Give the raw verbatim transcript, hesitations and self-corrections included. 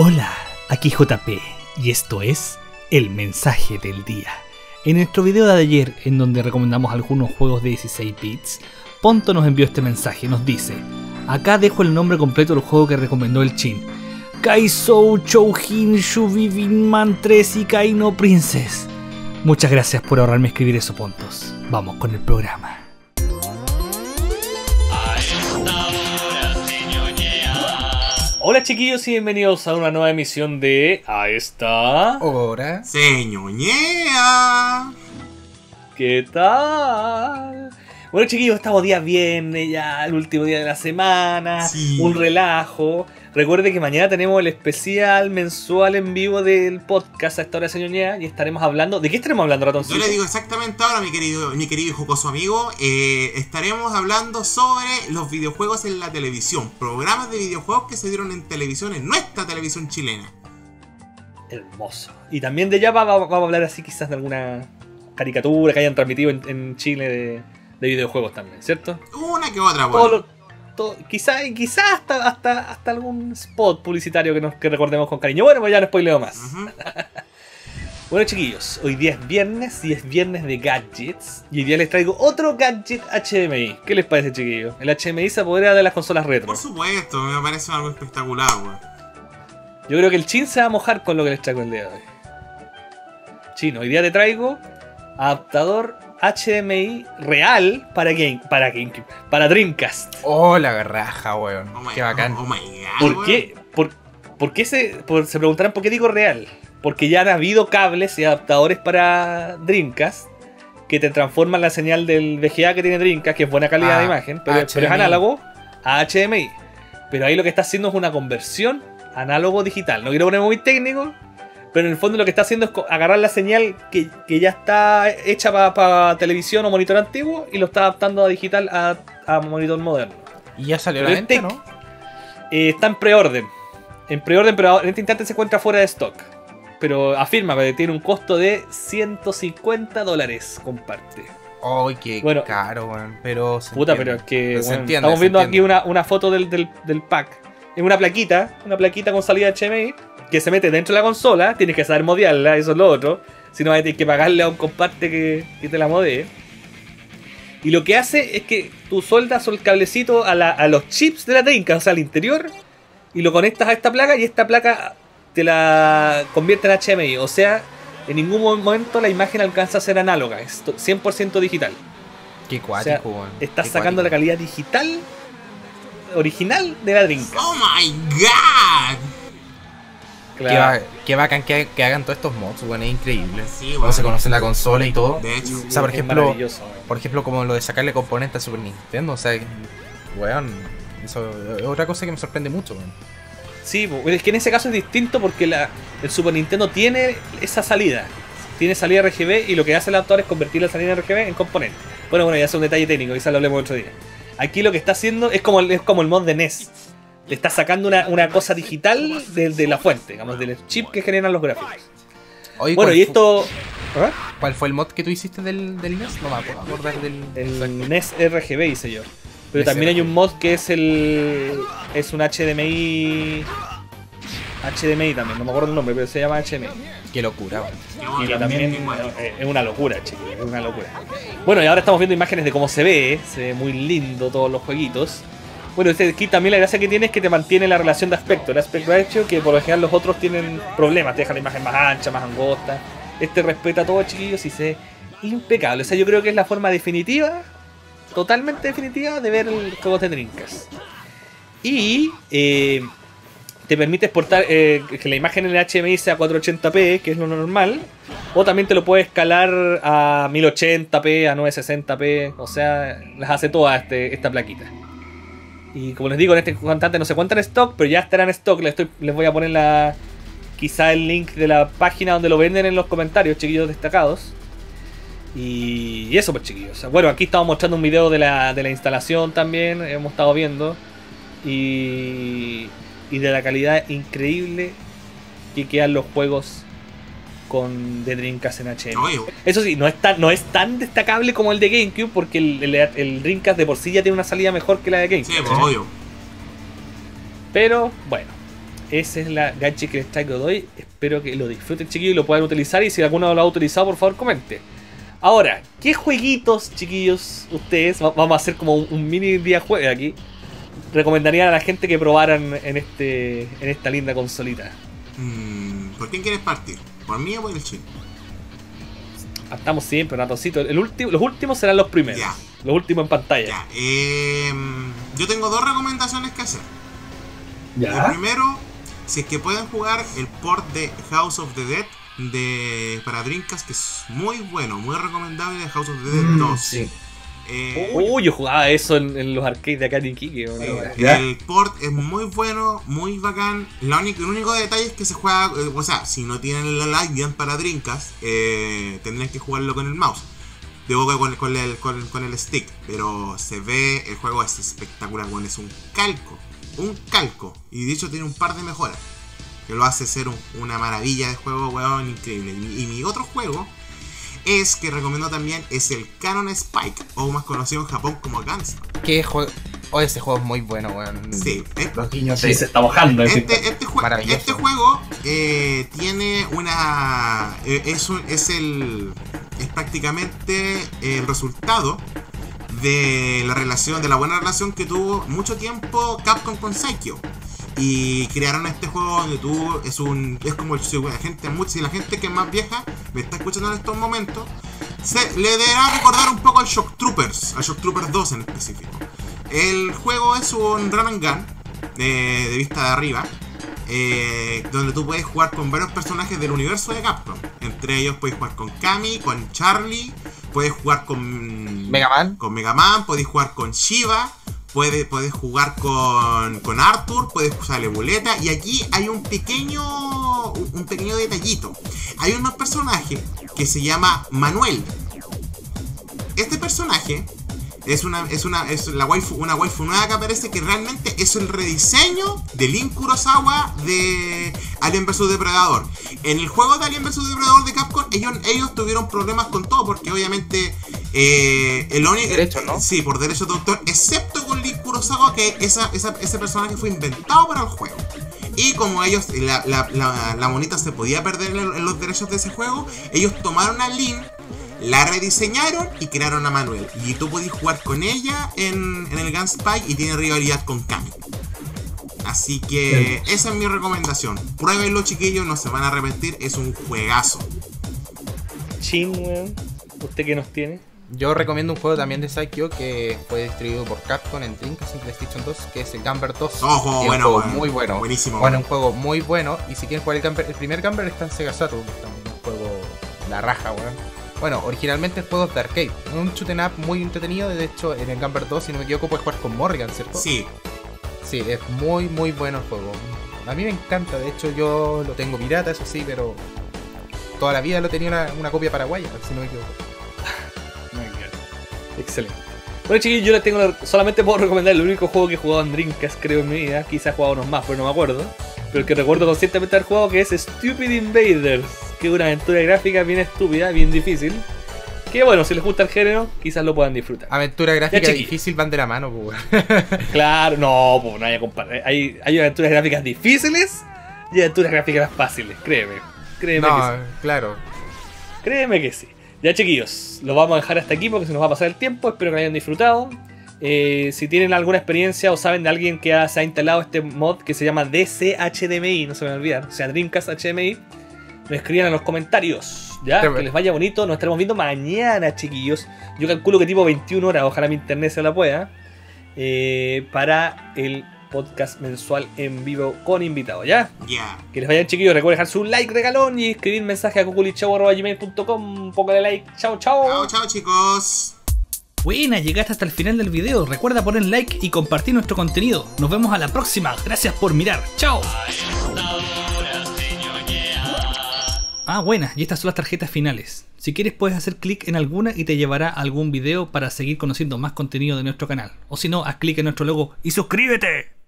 Hola, aquí J P y esto es El Mensaje del Día. En nuestro video de ayer, en donde recomendamos algunos juegos de dieciséis bits, Ponto nos envió este mensaje, nos dice: acá dejo el nombre completo del juego que recomendó el Chin: Kaisou Chouhin Shubibin Man tres y Kaino Princess. Muchas gracias por ahorrarme escribir eso, Pontos. Vamos con el programa. Hola chiquillos y bienvenidos a una nueva emisión de A esta hora se ñoñea. ¿Qué tal? Bueno chiquillos, estamos día viernes, ya el último día de la semana, sí. Un relajo. Recuerde que mañana tenemos el especial mensual en vivo del podcast A esta hora se ñoñea y estaremos hablando... ¿De qué estaremos hablando, ratoncito? Yo le digo exactamente ahora, mi querido, mi querido y jocoso amigo. eh, Estaremos hablando sobre los videojuegos en la televisión. Programas de videojuegos que se dieron en televisión, en nuestra televisión chilena. Hermoso. Y también de ya vamos, vamos a hablar así quizás de alguna caricatura que hayan transmitido en, en Chile de, de videojuegos también, ¿cierto? Una que otra, bueno. Quizás quizá hasta, hasta, hasta algún spot publicitario que, nos, que recordemos con cariño. Bueno, pues ya no spoileo más. Uh-huh. Bueno chiquillos, hoy día es viernes y es viernes de gadgets. Y hoy día les traigo otro gadget H D M I. ¿Qué les parece, chiquillos? El H D M I se apodera de las consolas retro. Por supuesto, me parece algo espectacular, güey. Yo creo que el Chin se va a mojar con lo que les traigo el día de hoy. Chino, hoy día te traigo adaptador H D M I real para Game, para GameCube, para Dreamcast. Oh, la garraja, weón. Oh qué bacán. Oh, oh my God, ¿Por weón. qué? ¿Por, por qué se, por, se preguntarán por qué digo real? Porque ya han habido cables y adaptadores para Dreamcast que te transforman la señal del V G A que tiene Dreamcast, que es buena calidad ah, de imagen, pero, pero es análogo a H D M I. Pero ahí lo que está haciendo es una conversión análogo-digital. No quiero ponerme muy técnico, pero en el fondo lo que está haciendo es agarrar la señal que, que ya está hecha para pa televisión o monitor antiguo y lo está adaptando a digital a, a monitor moderno. Y ya salió a la venta, ¿no? Eh, está en preorden. En preorden, pero en este instante se encuentra fuera de stock. Pero afirma que tiene un costo de ciento cincuenta dólares, comparte. ¡Ay, qué bueno, caro, weón! Pero se puta, entiende. pero es que pero bueno, entiende, estamos viendo entiende. aquí una, una foto del, del, del pack. Es una plaquita, una plaquita con salida H D M I que se mete dentro de la consola. Tienes que saber modearla, eso es lo otro. Si no, vas a tener que pagarle a un comparte que, que te la modee. Y lo que hace es que tú soldas el cablecito a, la, a los chips de la Dreamcast, o sea, al interior, y lo conectas a esta placa y esta placa te la convierte en H D M I. O sea, en ningún momento la imagen alcanza a ser análoga, es cien por ciento digital. Qué cuático, o sea, weón. estás Qué sacando cuático. la calidad digital original de la Dreamcast. ¡Oh my God! Claro. Qué, ba qué bacán que, que hagan todos estos mods, bueno, es increíble. Sí, Cuando bueno. se conocen la consola y todo. De hecho, o sea, por es ejemplo, bueno. por ejemplo, como lo de sacarle componentes a Super Nintendo, o sea, weón, eso es otra cosa que me sorprende mucho, weón. Sí, es que en ese caso es distinto porque la, el Super Nintendo tiene esa salida. Tiene salida R G B y lo que hace el adaptador es convertir la salida R G B en componente. Bueno, bueno, ya es un detalle técnico, quizás lo hablemos otro día. Aquí lo que está haciendo es como, es como el mod de N E S. Le está sacando una, una cosa digital de, de la fuente, digamos, del chip que generan los gráficos. Oye, bueno, y esto... ¿Ah? ¿Cuál fue el mod que tú hiciste del, del N E S? No me puedo acordar del... El N E S R G B hice yo. Pero también hay un mod que es el... Es un H D M I... H D M I también, no me acuerdo el nombre, pero se llama H D M I. Qué locura, weón. Y que también es una locura, chicos, es una locura. Bueno, y ahora estamos viendo imágenes de cómo se ve, se ve muy lindo todos los jueguitos. Bueno, este aquí también la gracia que tiene es que te mantiene la relación de aspecto. El aspecto ratio, que por lo general los otros tienen problemas, te dejan la imagen más ancha, más angosta. Este respeta todo, chiquillos, y se ve impecable. O sea, yo creo que es la forma definitiva, totalmente definitiva, de ver el juego de Dreamcast. Y... Eh, te permite exportar eh, que la imagen en el H D M I sea cuatrocientos ochenta p, que es lo normal, o también te lo puedes escalar a mil ochenta p, a novecientos sesenta p, o sea, las hace todas este, esta plaquita. Y como les digo, en este constante no se cuenta en stock, pero ya estará en stock. Les, estoy, les voy a poner la quizá el link de la página donde lo venden en los comentarios, chiquillos destacados. Y, y eso pues, chiquillos. Bueno, aquí estamos mostrando un video de la, de la instalación también, hemos estado viendo. Y... y de la calidad increíble que quedan los juegos con de Dreamcast en H D M I. Eso sí, no es tan, no es tan destacable como el de GameCube, porque el, el, el Dreamcast de por sí ya tiene una salida mejor que la de GameCube. Sí, pues, obvio. Pero bueno, esa es la gache que les traigo de hoy. Espero que lo disfruten, chiquillos, y lo puedan utilizar. Y si alguno lo ha utilizado, por favor, comente. Ahora, ¿qué jueguitos, chiquillos, ustedes, vamos a hacer como un, un mini día jueves aquí, recomendarían a la gente que probaran en este en esta linda consolita? Mm, ¿Por quién quieres partir? ¿Por mí o por el chino? Estamos siempre, Ratoncito. El último, los últimos serán los primeros. Ya. Los últimos en pantalla. Ya, eh, yo tengo dos recomendaciones que hacer. Ya. El primero, si es que pueden jugar el port de House of the Dead de para Dreamcast, que es muy bueno, muy recomendable, de House of the Dead Mm, dos. sí. Eh, Uy, yo jugaba eso en, en los arcades de acá en Iquique. ¿No? eh, Ya. el port es muy bueno, muy bacán. La única, el único detalle es que se juega, eh, o sea, si no tienen la Lightning para Dreamcast, eh, tendrían que jugarlo con el mouse. Digo que con, con, el, con, con el stick, pero se ve, el juego es espectacular, bueno, es un calco, un calco, y de hecho tiene un par de mejoras, que lo hace ser un, una maravilla de juego, weón, increíble. Y, y mi otro juego es, que recomiendo también, es el Cannon Spike, o más conocido en Japón como Gunstar. ¿Qué juego? Oh, ese juego es muy bueno, weón. Sí, es- Los guiños Sí, de... se está mojando. Este, este, jue- Maravilloso. este juego eh, tiene una... eh, es, un- es el... Es prácticamente el resultado de la relación, de la buena relación que tuvo mucho tiempo Capcom con Saikyo. Y crearon este juego donde tú es un... Es como el, si la gente, si la gente que es más vieja me está escuchando en estos momentos, se, le deberá recordar un poco al Shock Troopers, al Shock Troopers dos en específico. El juego es un run and gun eh, de vista de arriba, eh, donde tú puedes jugar con varios personajes del universo de Capcom. Entre ellos puedes jugar con Kami, con Charlie, puedes jugar con Mega Man. con Mega Man, puedes jugar con Shiva, puedes, puedes jugar con, con Arthur, puedes usar Boleta. Y aquí hay un pequeño un, un pequeño detallito. Hay un personaje que se llama Manuel. Este personaje es una es una es la waifu, una waifu nueva que aparece, que realmente es el rediseño de Lin Kurosawa de Alien versus. Depredador. En el juego de Alien versus. Depredador de Capcom, ellos, ellos tuvieron problemas con todo, porque obviamente eh, el único Derecho, ¿no? sí, por derecho de autor, excepto con Lin Kurosawa, que esa, esa, ese personaje fue inventado para el juego. Y como ellos, la, la, la, la monita se podía perder en, en los derechos de ese juego, ellos tomaron a Lin, la rediseñaron y crearon a Manuel. Y tú podés jugar con ella en, en el Gunspike, y tiene rivalidad con Kami. Así que esa es mi recomendación. Pruébenlo, chiquillos, no se van a arrepentir. Es un juegazo. Chin, weón. ¿Usted qué nos tiene? Yo recomiendo un juego también de Saikyo que fue distribuido por Capcom en Dreamcast y PlayStation dos, que es el Gamber dos. Ojo, Y es un bueno, juego bueno. muy bueno. Buenísimo. Bueno, un juego muy bueno. Y si quieren jugar el Gamber, el primer Gamber está en Sega Saturn, también un juego la raja, weón. Bueno, originalmente el juego es de arcade, un shoot 'em up muy entretenido. De hecho, en el Gamber dos, si no me equivoco, puedes jugar con Morrigan, ¿cierto? Sí. Sí, es muy muy bueno el juego. A mí me encanta, de hecho yo lo tengo pirata, eso sí, pero toda la vida lo tenía una, una copia paraguaya, si no me equivoco. Excelente. Bueno, chiquillos, yo les tengo la- solamente puedo recomendar el único juego que he jugado en Dreamcast, creo, en mi vida. Quizás he jugado unos más, pero no me acuerdo. Pero el que recuerdo conscientemente haber jugado, que es Stupid Invaders, que es una aventura gráfica bien estúpida, bien difícil. Que bueno, si les gusta el género, quizás lo puedan disfrutar. Aventura gráfica chiqui. difícil van de la mano, pues. Claro, no, pues no hay a comparar. Hay, hay aventuras gráficas difíciles y aventuras gráficas fáciles, créeme. Créeme que sí. No, claro. Créeme que sí. Ya, chiquillos, lo vamos a dejar hasta aquí porque se nos va a pasar el tiempo. Espero que lo hayan disfrutado. Eh, si tienen alguna experiencia o saben de alguien que ha, se ha instalado este mod que se llama D C H D M I, no se me olviden, o sea, Dreamcast H D M I, me escriban en los comentarios. Ya, Pero- que les vaya bonito. Nos estaremos viendo mañana, chiquillos. Yo calculo que tipo veintiuna horas, ojalá mi internet se la pueda. Eh, para el podcast mensual en vivo con invitados, ¿ya? Ya. Que les vayan, chiquillos. Recuerden dejar su like, regalón y escribir mensaje a cuculichau arroba gmail punto com. Póngale like. Chao, chao. Chao, chao, chicos. Buena, llegaste hasta el final del video. Recuerda poner like y compartir nuestro contenido. Nos vemos a la próxima. Gracias por mirar. Chao. Ah, buena, y estas son las tarjetas finales. Si quieres puedes hacer clic en alguna y te llevará a algún video para seguir conociendo más contenido de nuestro canal. O si no, haz clic en nuestro logo y suscríbete.